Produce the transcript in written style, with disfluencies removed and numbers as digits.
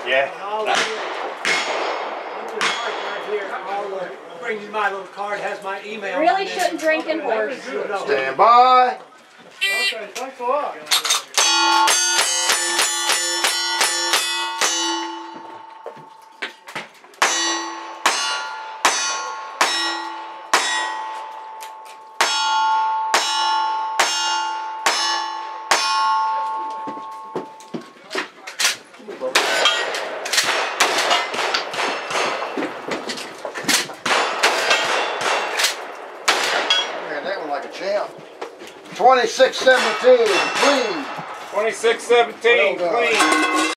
Yeah. I'll bring you my little card. Has my email. Really shouldn't drink in horse. Stand by. Okay, thanks a lot. Man, that one like a champ. 26-17, clean. 26-17, clean.